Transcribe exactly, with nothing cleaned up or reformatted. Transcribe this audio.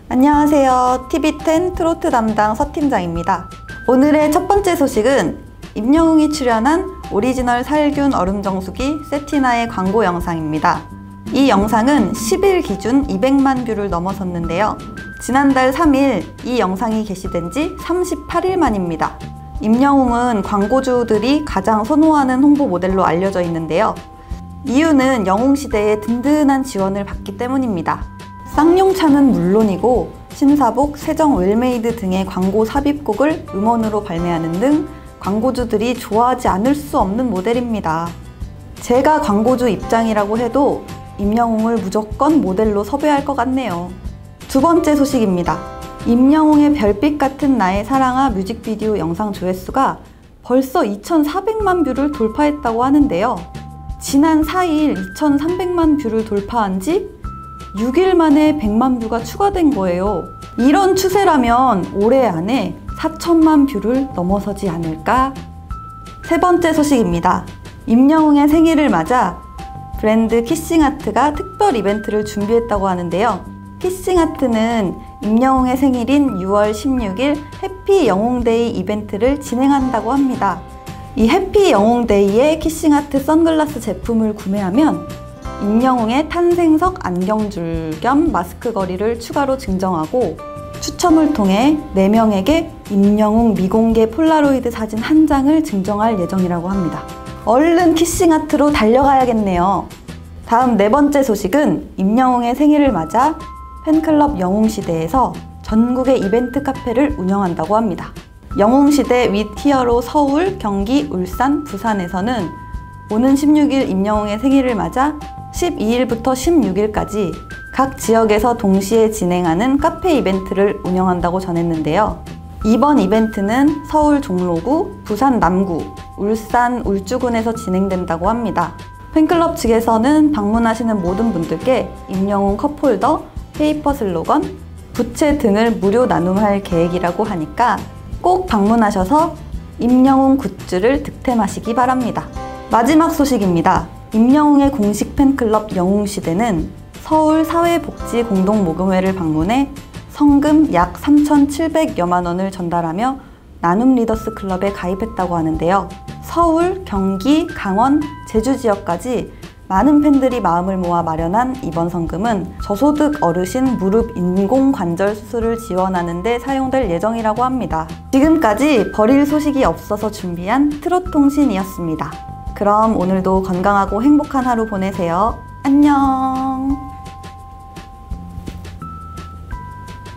안녕하세요. 티비텐 트로트 담당 서팀장입니다. 오늘의 첫 번째 소식은 임영웅이 출연한 오리지널 살균 얼음정수기 세티나의 광고 영상입니다. 이 영상은 십 일 기준 이백만 뷰를 넘어섰는데요. 지난달 삼 일 이 영상이 게시된 지 삼십팔 일 만입니다. 임영웅은 광고주들이 가장 선호하는 홍보 모델로 알려져 있는데요. 이유는 영웅시대의 든든한 지원을 받기 때문입니다. 쌍용차는 물론이고 신사복, 세정 웰메이드 등의 광고 삽입곡을 음원으로 발매하는 등 광고주들이 좋아하지 않을 수 없는 모델입니다. 제가 광고주 입장이라고 해도 임영웅을 무조건 모델로 섭외할 것 같네요. 두 번째 소식입니다. 임영웅의 별빛 같은 나의 사랑아 뮤직비디오 영상 조회수가 벌써 이천사백만 뷰를 돌파했다고 하는데요. 지난 사 일 이천삼백만 뷰를 돌파한 지 육 일 만에 백만 뷰가 추가된 거예요. 이런 추세라면 올해 안에 사천만 뷰를 넘어서지 않을까? 세 번째 소식입니다. 임영웅의 생일을 맞아 브랜드 키싱아트가 특별 이벤트를 준비했다고 하는데요. 키싱아트는 임영웅의 생일인 유월 십육 일 해피 영웅데이 이벤트를 진행한다고 합니다. 이 해피 영웅데이에 키싱아트 선글라스 제품을 구매하면 임영웅의 탄생석 안경줄 겸 마스크 거리를 추가로 증정하고 추첨을 통해 네 명에게 임영웅 미공개 폴라로이드 사진 한 장을 증정할 예정이라고 합니다. 얼른 키싱아트로 달려가야겠네요. 다음 네 번째 소식은 임영웅의 생일을 맞아 팬클럽 영웅시대에서 전국의 이벤트 카페를 운영한다고 합니다. 영웅시대 윗 히어로 서울, 경기, 울산, 부산에서는 오는 십육 일 임영웅의 생일을 맞아 십이 일부터 십육 일까지 각 지역에서 동시에 진행하는 카페 이벤트를 운영한다고 전했는데요. 이번 이벤트는 서울 종로구, 부산 남구, 울산 울주군에서 진행된다고 합니다. 팬클럽 측에서는 방문하시는 모든 분들께 임영웅 컵홀더, 페이퍼 슬로건, 부채 등을 무료 나눔할 계획이라고 하니까 꼭 방문하셔서 임영웅 굿즈를 득템하시기 바랍니다. 마지막 소식입니다. 임영웅의 공식 팬클럽 영웅시대는 서울 사회복지공동모금회를 방문해 성금 약 삼천칠백여만 원을 전달하며 나눔 리더스 클럽에 가입했다고 하는데요. 서울, 경기, 강원, 제주 지역까지 많은 팬들이 마음을 모아 마련한 이번 성금은 저소득 어르신 무릎 인공관절 수술을 지원하는 데 사용될 예정이라고 합니다. 지금까지 버릴 소식이 없어서 준비한 트롯통신이었습니다. 그럼 오늘도 건강하고 행복한 하루 보내세요. 안녕.